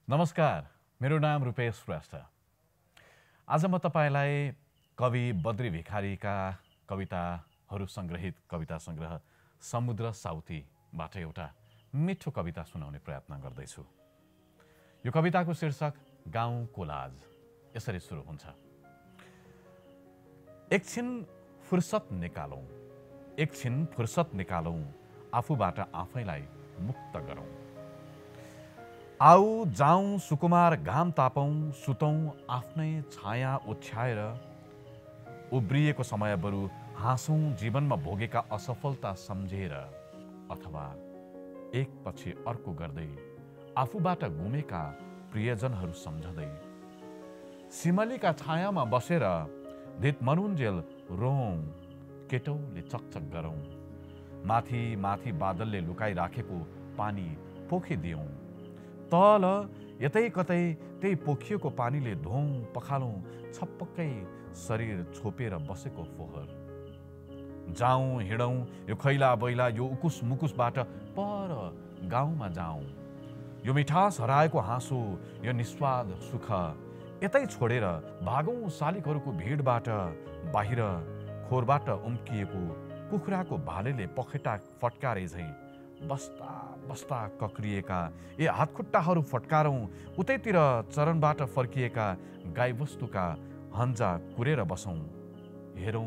नमस्कार, मेरो नाम रूपेश श्रेष्ठ। आज म तपाईलाई कवि बद्री भिखारीका कविताहरू संग्रहित कविता संग्रह समुद्र साउथीबाट एउटा मिठो कविता सुनाउने प्रयत्न गर्दैछु। यो कविताको शीर्षक गाउँ कोलाज यसरी सुरु हुन्छ। एकछिन फुर्सद निकालौं, आफूबाट आफैलाई मुक्त गरौं। आऊ जाउँ सुकुमार घाम तापौं, सुतौं आफ्नै छाया ओछ्याएर। उब्रिएको समय बरु हाँसौं जीवनमा भोगेका असफलता सम्झेर, अथवा एकपछि अर्को गर्दै आफूबाट गुमेका प्रियजनहरू सम्झदै। सिमलीका छायामा बसेर धितमरुन्जेल रोऔं, केटौले चकचक गरौं। माथि माथि बादलले लुकाइराखेको पानी पोखिदियौं। तल यतै कतै त्यही पोखिएको पानीले धोउँ पखालौं छपक्कै शरीर छोपेर बसेको फोहर। जाउँ हिँडौं यो खैला बैला यो उकुस मुकुसबाट पर गाउँमा जाउँ। यो मिठास हराएको हाँसो यो निस्वाद सुख यतै छोडेर भागौं शालिकहरूको भिडबाट। बाहिर खोरबाट उम्किएको कुखुराको भालेले पखेटा फटकारे झैं बस्ता बस्ता कक्रिएका ए हातखुट्टाहरू फटकारौं। उतैतिर चरणबाट फर्किएका गाईवस्तुका हन्जा कुरेर बसौं। हेरौं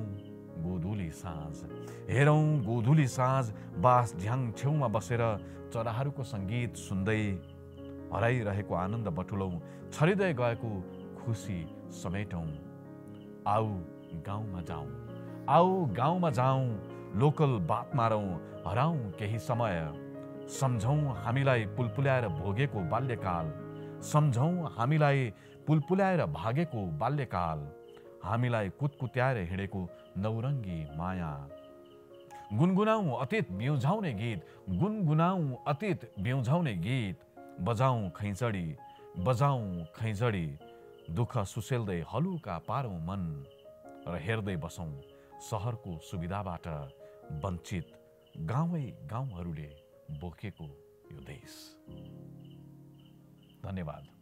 गोधुली साँझ बास झ्याङ छेउमा बसेर चराहरूको संगीत सुन्दै हराइरहेको आनन्द बटुलौं। छरिँदै गएको खुसी समेटौं। आऊ गाउँमा जाउँ, लोकल बात मारौं, हराउँ केही समय। सम्झौं हामीलाई पुलपुल्याएर भोगेको बाल्यकाल। सम्झौं हामीलाई पुलपुल्याएर भागेको बाल्यकाल। हामीलाई कुतकुत्याएर हिँडेको नौरङ्गी माया। गुनगुनाउँ अतीत बिउझाउने गीत। बजाउँ खैँजडी दुःख सुसेल्दै हलुका पारौं मन। र हेर्दै बसौं शहरको सुविधाबाट वञ्चित गाउँहरूले बोकेको यो देश। धन्यवाद।